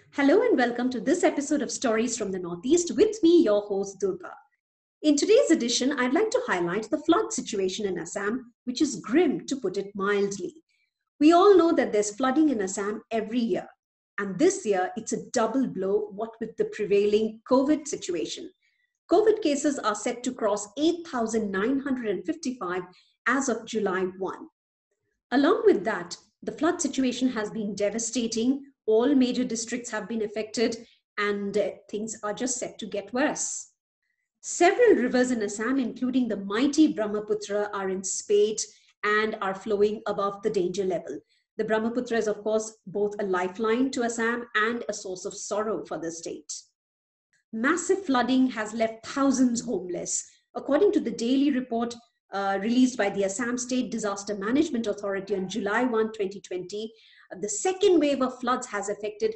Hello and welcome to this episode of Stories from the Northeast with me, your host Durga. In today's edition, I'd like to highlight the flood situation in Assam, which is grim to put it mildly. We all know that there's flooding in Assam every year, and this year it's a double blow, what with the prevailing COVID situation. COVID cases are set to cross 8,955 as of July 1. Along with that, the flood situation has been devastating. All major districts have been affected, and things are just set to get worse. Several rivers in Assam, including the mighty Brahmaputra, are in spate and are flowing above the danger level. The Brahmaputra is, of course, both a lifeline to Assam and a source of sorrow for the state. Massive flooding has left thousands homeless. According to the daily report released by the Assam State Disaster Management Authority on July 1, 2020, the second wave of floods has affected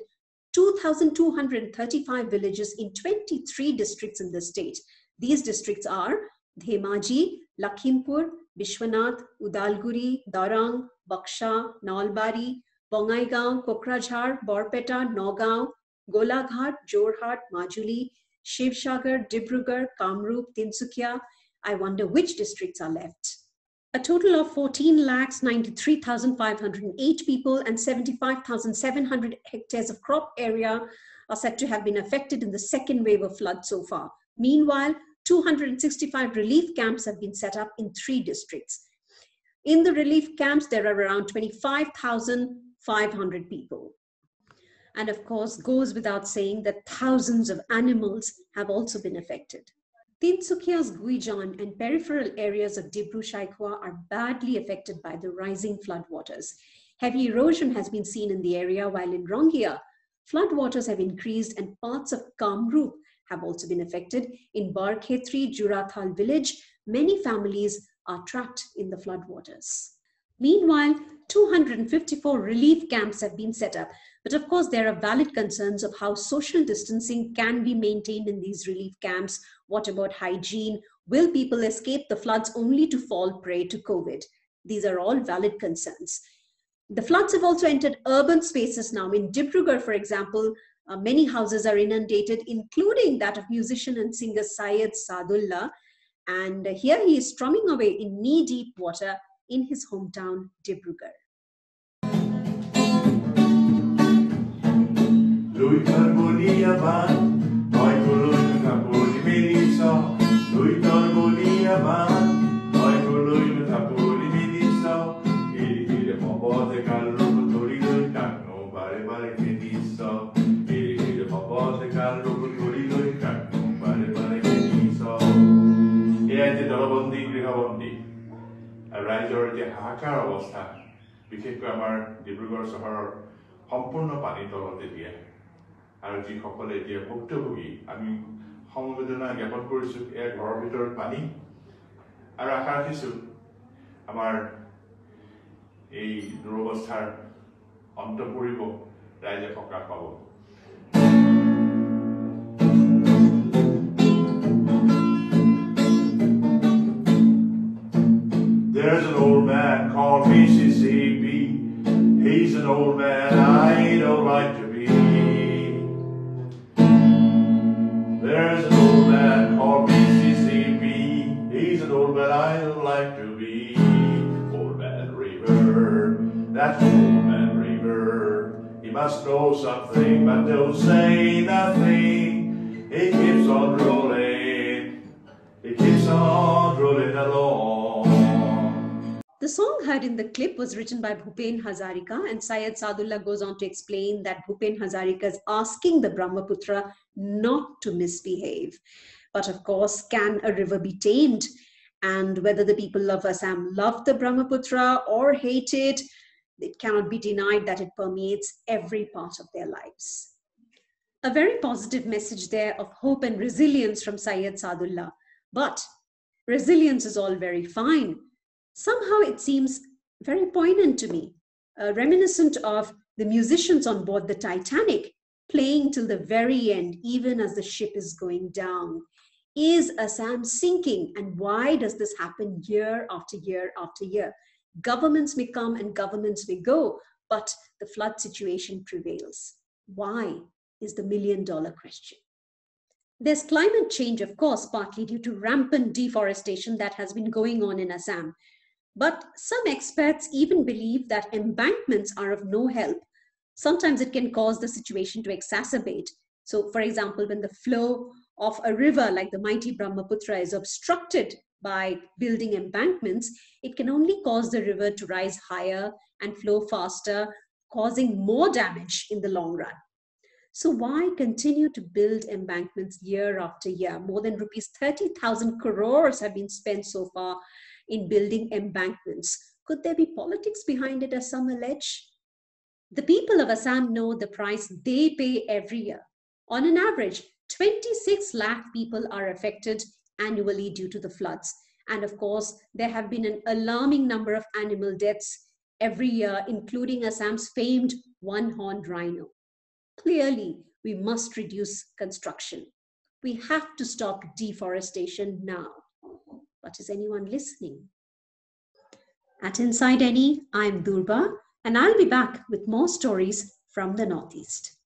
2,235 villages in 23 districts in the state. These districts are Dhemaji, Lakhimpur, Bishwanath, Udalguri, Darang, Baksha, Nalbari, Bongaigaon, Kokrajhar, Borpeta, Nagaon, Golaghat, Jorhat, Majuli, Shivsagar, Dibrugarh, Kamrup, Tinsukia. I wonder which districts are left. A total of 14,93,508 people and 75,700 hectares of crop area are said to have been affected in the second wave of flood so far. Meanwhile, 265 relief camps have been set up in 3 districts. In the relief camps, there are around 25,500 people. And of course, goes without saying that thousands of animals have also been affected. Tinsukia's Guijan and peripheral areas of Dibru Saikhowa are badly affected by the rising floodwaters. Heavy erosion has been seen in the area, while in Rongia, floodwaters have increased and parts of Kamrup have also been affected. In Barkhetri, Jurathal village, many families are trapped in the floodwaters. Meanwhile, 254 relief camps have been set up. But of course, there are valid concerns of how social distancing can be maintained in these relief camps. What about hygiene? Will people escape the floods only to fall prey to COVID? These are all valid concerns. The floods have also entered urban spaces now. In Dibrugarh, for example, many houses are inundated, including that of musician and singer Syed Sadullah. And here he is strumming away in knee-deep water in his hometown, Dibrugarh. ৰাইজৰ যে হাহাকাৰ অৱস্থা বিশেষকৈ আমাৰ ডিব্ৰুগড় চহৰৰ সম্পূৰ্ণ পানী তলতে দিয়ে আৰু যিসকলে এতিয়া ভুক্তভোগী আমি সমবেদনা জ্ঞাপন কৰিছোঁ এয়া ঘৰৰ ভিতৰত পানী আৰু আশা ৰাখিছোঁ আমাৰ এই দুৰৱস্থাৰ অন্ত পৰিব ৰাইজে সকাহ পাব There's an old man called Mississippi. He's an old man I don't like to be. There's an old man called Mississippi. He's an old man I don't like to be. Old Man River, that's Old Man River. He must know something, but don't say nothing. He keeps on rolling. He keeps on rolling along. The song heard in the clip was written by Bhupen Hazarika, and Syed Sadullah goes on to explain that Bhupen Hazarika is asking the Brahmaputra not to misbehave. But of course, can a river be tamed? And whether the people of Assam love the Brahmaputra or hate it cannot be denied that it permeates every part of their lives. A very positive message there of hope and resilience from Syed Sadullah. But resilience is all very fine. Somehow it seems very poignant to me, reminiscent of the musicians on board the Titanic playing till the very end, even as the ship is going down. Is Assam sinking, and why does this happen year after year after year? Governments may come and governments may go, but the flood situation prevails. Why? is the million-dollar question. There's climate change, of course, partly due to rampant deforestation that has been going on in Assam. But some experts even believe that embankments are of no help. Sometimes it can cause the situation to exacerbate. So, for example, when the flow of a river like the mighty Brahmaputra is obstructed by building embankments, it can only cause the river to rise higher and flow faster, causing more damage in the long run. So why continue to build embankments year after year? More than rupees 30,000 crores have been spent so far in building embankments. Could there be politics behind it, as some allege? The people of Assam know the price they pay every year. On an average, 26 lakh people are affected annually due to the floods. And of course, there have been an alarming number of animal deaths every year, including Assam's famed one-horned rhino. Clearly, we must reduce construction. We have to stop deforestation now. But is anyone listening? At Inside NE, I'm Durba, and I'll be back with more stories from the Northeast.